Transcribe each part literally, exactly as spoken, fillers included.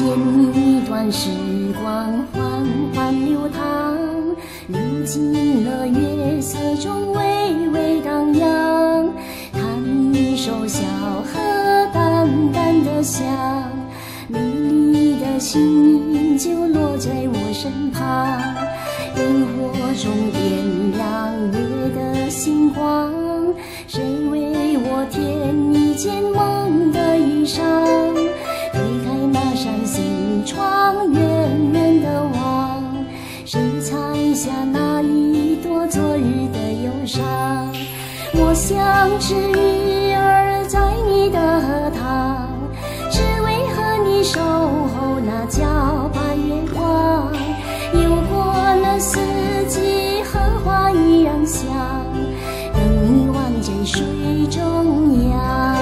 一段时光缓缓流淌，流进了月色中微微荡漾。弹一首小河淡淡的香，美丽的心音就落在我身旁。萤火中点亮夜的星光，谁为我添一件梦的衣裳？推开那扇心窗，远远的望，谁采下那一朵昨日的忧伤？我像只鱼儿在你的荷塘，只为和你守候那皎白月光。游过了四季，荷花一样香，等你宛在水中央。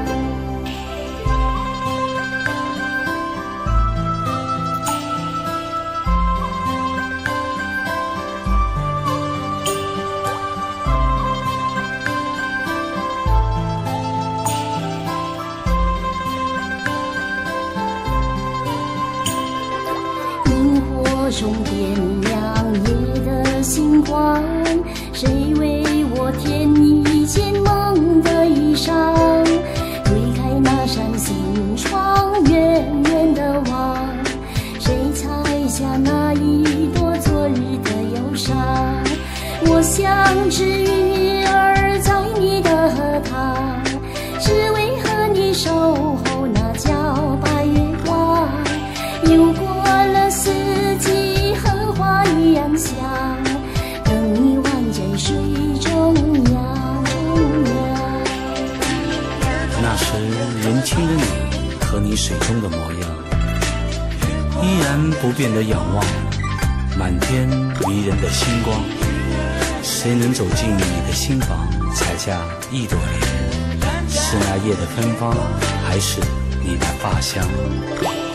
中点亮夜的星光，谁为我添一件梦的衣裳？推开那扇心窗，远远的望，谁采下那一朵昨日的忧伤？我像只鱼儿在你的荷塘，只为和你守候那皎白月光。游过了四季，荷花一样香，等你宛在水中央。 那时年轻的你和你水中的模样，依然不变的仰望满天迷人的星光。谁能走进你的心房，采下一朵莲？是那夜的芬芳，还是你的发香？